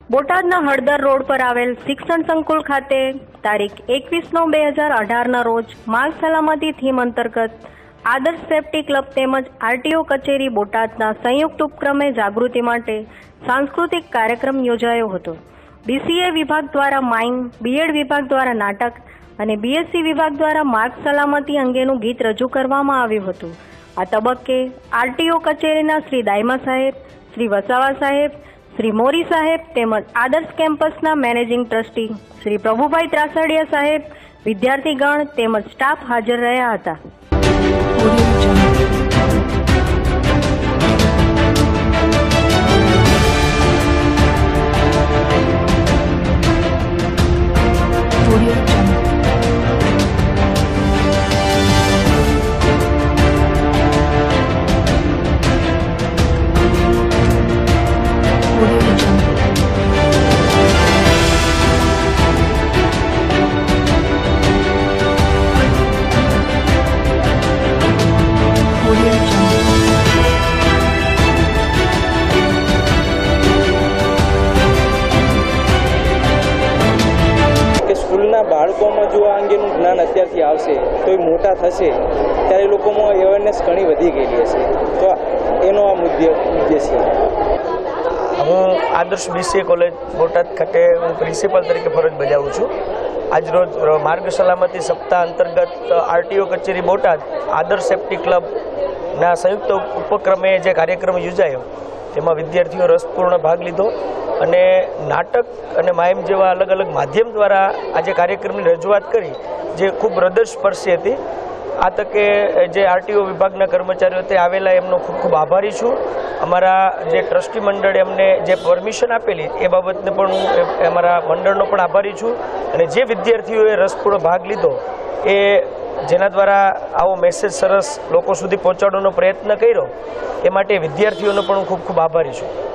બોટાદના હળદર રોડ પર આવેલ શિક્ષણ સંકુલ ખાતે તારીખ 21/9/2018 રોજ માર્ગ સલામતી થીમ અંતર્ગત આદર્શ સેફ્ટી ક્લબ તેમજ આરટીઓ કચેરી બોટાદના સંયુક્ત ઉપક્રમે જાગૃતિ માટે સાંસ્કૃતિક કાર્યક્રમ યોજાયો હતો। બીસીએ વિભાગ દ્વારા માઇમ, બીએડ વિભાગ દ્વારા નાટક અને બીએસસી વિભાગ દ્વારા માર્ગ સલામતી અંગેનું ગીત રજૂ કરવામાં આવ્યું હતું। આ તબક્કે આરટીઓ કચેરીના શ્રી દાયમા સાહેબ, શ્રી વસાવા સાહેબ, श्री मोरी साहेब तेमज आदर्श केम्पसना मैनेजिंग ट्रस्टी श्री प्रभुभाई त्रासड़िया साहेब, विद्यार्थीगण तेमज स्टाफ हाजर रह्या हता। બાળકોમાં જો આ અંગેનું જ્ઞાન અત્યારથી આવશે તો એ મોટા થશે ત્યારે લોકોમાં અવેરનેસ ઘણી વધી ગયેલી હશે, તો એનો આ ઉદ્દેશ છે। હું આદર્શ બીસીએ કોલેજ બોટાદ ખાતે હું પ્રિન્સિપાલ તરીકે ફરજ બજાવું છું। આજરોજ માર્ગ સલામતી સપ્તાહ અંતર્ગત આરટીઓ કચેરી બોટાદ આદર્શ સેફ્ટી ક્લબના સંયુક્ત ઉપક્રમે જે કાર્યક્રમ યોજાયો તેમાં વિદ્યાર્થીઓ રસપૂર્ણ ભાગ લીધો અને નાટક અને માયમ જેવા અલગ અલગ માધ્યમ દ્વારા આજે કાર્યક્રમની રજૂઆત કરી, જે ખૂબ હૃદયસ્પર્શી હતી। આ તકે જે આરટીઓ વિભાગના કર્મચારીઓ તે આવેલા એમનો ખૂબ ખૂબ આભારી છું। અમારા જે ટ્રસ્ટી મંડળે અમને જે પરમિશન આપેલી એ બાબતને પણ હું અમારા મંડળનો પણ આભારી છું। અને જે વિદ્યાર્થીઓએ રસપૂર્ણ ભાગ લીધો એ જેના દ્વારા આવો મેસેજ સરસ લોકો સુધી પહોંચાડવાનો પ્રયત્ન કર્યો એ માટે વિદ્યાર્થીઓનો પણ હું ખૂબ ખૂબ આભારી છું।